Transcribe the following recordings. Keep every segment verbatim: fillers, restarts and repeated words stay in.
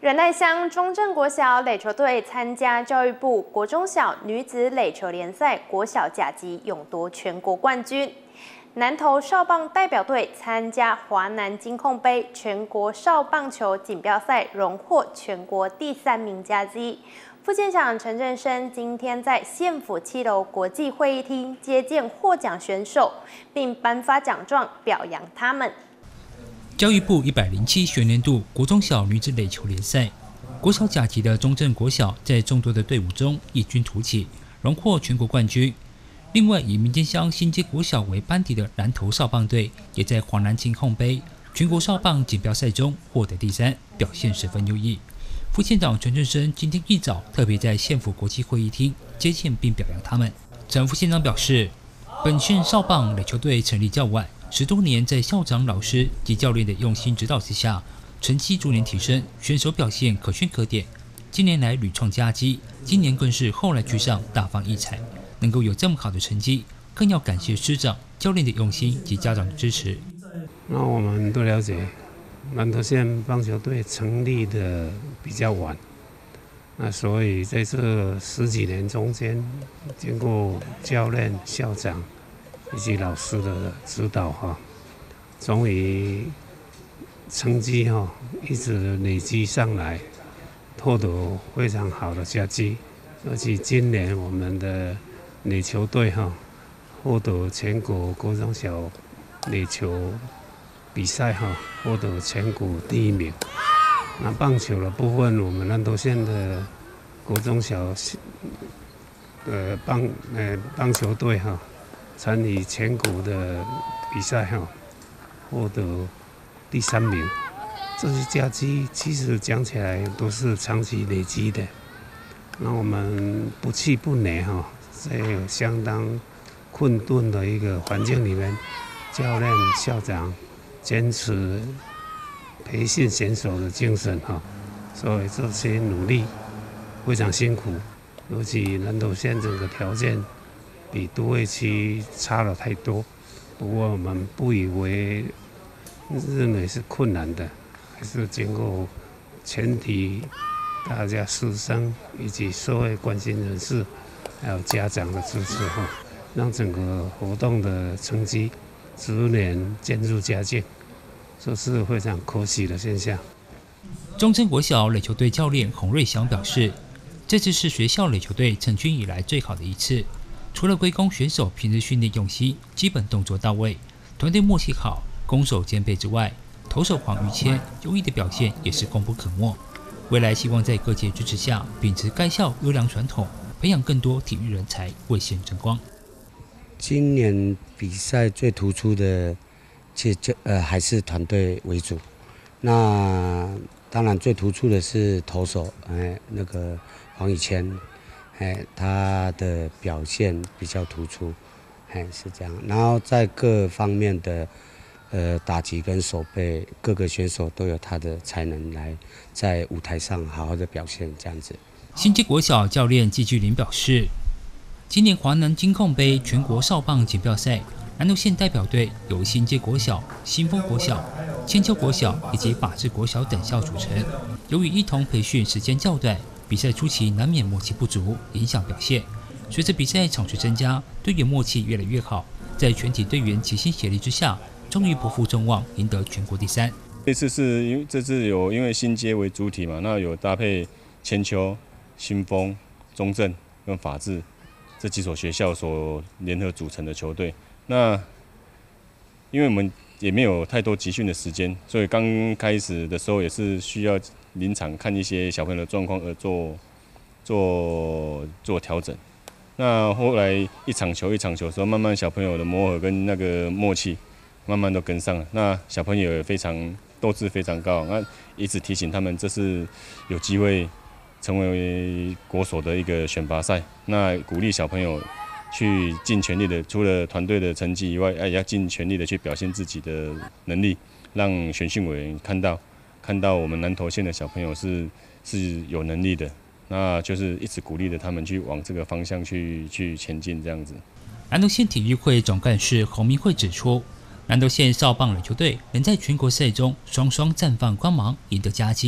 仁爱乡中正国小垒球队参加教育部国中小女子垒球联赛国小甲级，勇夺全国冠军。南投少棒代表队参加华南金控杯全国少棒球锦标赛，荣获全国第三名佳绩。副县长陈振声今天在县府七楼国际会议厅接见获奖选手，并颁发奖状表扬他们。 教育部一百零七学年度国中小女子垒球联赛，国小甲级的中正国小在众多的队伍中异军突起，荣获全国冠军。另外，以民间乡新街国小为班底的南投少棒队，也在华南金控杯全国少棒锦标赛中获得第三，表现十分优异。副县长陈振声今天一早特别在县府国际会议厅接见并表扬他们。陈副县长表示，本县少棒垒球队成立较晚。 十多年，在校长、老师及教练的用心指导之下，成绩逐年提升，选手表现可圈可点。近年来屡创佳绩，今年更是后来居上，大放异彩。能够有这么好的成绩，更要感谢师长、教练的用心及家长的支持。 那我们都了解，南投县棒球队成立的比较晚，那所以在这十几年中间，经过教练、校长 以及老师的指导哈，终于成绩哈一直累积上来，获得非常好的佳绩。而且今年我们的垒球队哈获得全国国中小垒球比赛哈获得全国第一名。那棒球的部分，我们南投县的国中小呃棒呃棒球队哈 参与全国的比赛哈，获得第三名。这些佳绩其实讲起来都是长期累积的。那我们不气不馁哈，在有相当困顿的一个环境里面，教练、校长坚持培训选手的精神哈，所以这些努力非常辛苦，尤其南投县整个条件 比都会区差了太多，不过我们不以为认为是困难的，还是经过全体大家师生以及社会关心人士，还有家长的支持后，让整个活动的成绩逐年渐入佳境，这是非常可喜的现象。 中正国小垒球队教练洪瑞祥表示，这次是学校垒球队成军以来最好的一次。 除了归功选手平日训练用心、基本动作到位、团队默契好、攻守兼备之外，投手黄玉谦优异的表现也是功不可没。未来希望在各界支持下，秉持该校优良传统，培养更多体育人才，为县争光。 今年比赛最突出的，其实就呃还是团队为主。那当然最突出的是投手，哎，那个黄宇谦。 哎，他的表现比较突出，哎是这样。然后在各方面的呃打击跟守备，各个选手都有他的才能来在舞台上好好的表现，这样子。 新街国小教练季巨林表示，今年华南金控杯全国少棒锦标赛，南投县代表队由新街国小、新丰国小、千秋国小以及法治国小等校组成。由于一同培训时间较短， 比赛初期难免默契不足，影响表现。随着比赛场数增加，队员默契越来越好，在全体队员齐心协力之下，终于不负众望，赢得全国第三。 这次是因为这次有因为新街为主体嘛，那有搭配千秋、新丰、中正跟法治这几所学校所联合组成的球队。那因为我们也没有太多集训的时间，所以刚开始的时候也是需要 临场看一些小朋友的状况而做做做调整。那后来一场球一场球的时候，慢慢小朋友的磨合跟那个默契，慢慢都跟上了。那小朋友也非常斗志非常高，那一直提醒他们，这是有机会成为国手的一个选拔赛。那鼓励小朋友去尽全力的，除了团队的成绩以外，也要尽全力的去表现自己的能力，让选训委员看到。 看到我们南投县的小朋友是是有能力的，那就是一直鼓励着他们去往这个方向去去前进，这样子。 南投县体育会总干事洪明慧指出，南投县少棒垒球队能在全国赛中双双绽放光芒，赢得佳绩，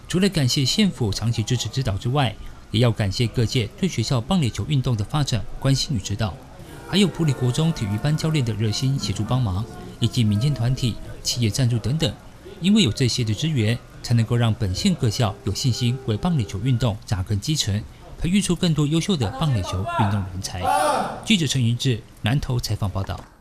除了感谢县府长期支持指导之外，也要感谢各界对学校棒垒球运动的发展关心与指导，还有埔里国中体育班教练的热心协助帮忙，以及民间团体、企业赞助等等。因为有这些的支援，才能够让本县各校有信心为棒垒球运动扎根基层，培育出更多优秀的棒垒球运动人才。记者陈云志南投采访报道。